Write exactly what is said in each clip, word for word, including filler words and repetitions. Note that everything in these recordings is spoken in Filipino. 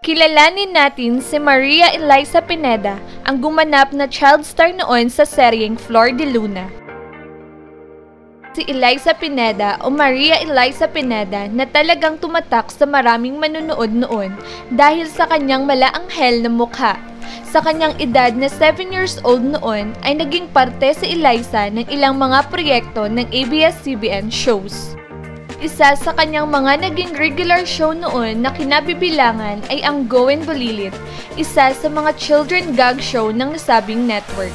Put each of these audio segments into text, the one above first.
Kilalanin natin si Maria ELIZA Pineda, ang gumanap na child star noon sa seryeng Flor de Luna. Si ELIZA Pineda o Maria ELIZA Pineda na talagang tumatak sa maraming manunood noon dahil sa kanyang malaanghel na mukha. Sa kanyang edad na seven years old noon ay naging parte si ELIZA ng ilang mga proyekto ng A B S C B N shows. Isa sa kanyang mga naging regular show noon na kinabibilangan ay ang Go and Bulilit, isa sa mga children gag show ng nasabing network.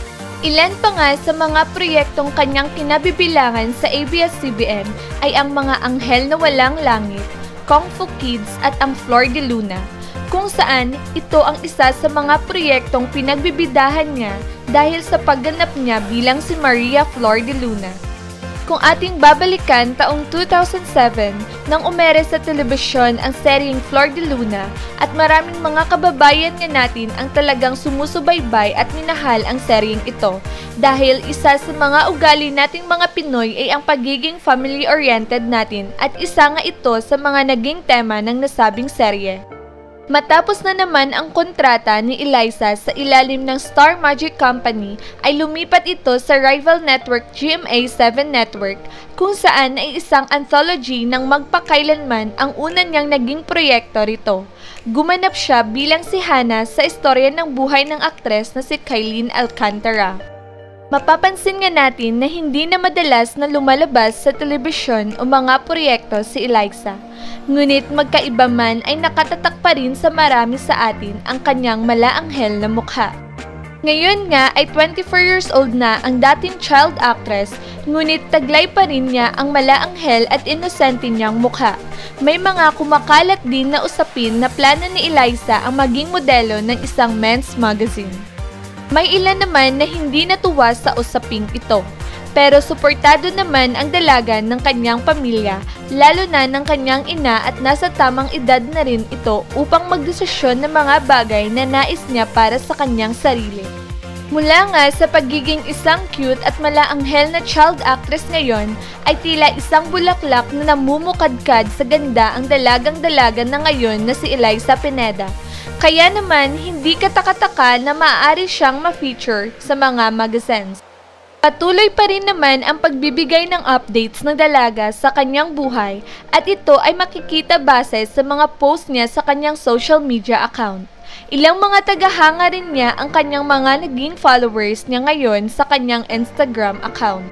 Ilan pa nga sa mga proyektong kanyang kinabibilangan sa A B S C B N ay ang mga Anghel na Walang Langit, Kung Fu Kids at ang Flor de Luna, kung saan ito ang isa sa mga proyektong pinagbibidahan niya dahil sa pagganap niya bilang si Maria Flor de Luna. Kung ating babalikan taong two thousand seven nang umere sa telebisyon ang seryeng Flor de Luna at maraming mga kababayan nga natin ang talagang sumusubaybay at minahal ang seryeng ito dahil isa sa mga ugali nating mga Pinoy ay ang pagiging family-oriented natin at isa nga ito sa mga naging tema ng nasabing serye. Matapos na naman ang kontrata ni ELIZA sa ilalim ng Star Magic Company ay lumipat ito sa rival network G M A seven Network kung saan ay isang anthology ng magpakailanman ang una niyang naging proyekto rito. Gumanap siya bilang si Hannah sa istorya ng buhay ng aktres na si Kylene Alcantara. Mapapansin nga natin na hindi na madalas na lumalabas sa telebisyon o mga proyekto si ELIZA. Ngunit magkaiba man ay nakatatak pa rin sa marami sa atin ang kanyang malaanghel na mukha. Ngayon nga ay twenty-four years old na ang dating child actress, ngunit taglay pa rin niya ang malaanghel at inosente niyang mukha. May mga kumakalat din na usapin na plano ni ELIZA ang maging modelo ng isang men's magazine. May ilan naman na hindi natuwa sa usaping ito. Pero suportado naman ang dalaga ng kanyang pamilya, lalo na ng kanyang ina at nasa tamang edad na rin ito upang magdesisyon ng mga bagay na nais niya para sa kanyang sarili. Mula nga sa pagiging isang cute at malaanghel na child actress ngayon, ay tila isang bulaklak na namumukadkad sa ganda ang dalagang-dalaga na ngayon na si ELIZA Pineda. Kaya naman, hindi katakataka na maaari siyang ma-feature sa mga magazines. Patuloy pa rin naman ang pagbibigay ng updates ng dalaga sa kanyang buhay at ito ay makikita base sa mga post niya sa kanyang social media account. Ilang mga tagahanga rin niya ang kanyang mga naging followers niya ngayon sa kanyang Instagram account.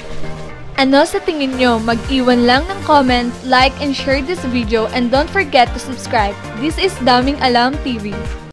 Ano sa tingin nyo? Mag-iwan lang ng comment, like and share this video, and don't forget to subscribe. This is Daming Alam T V.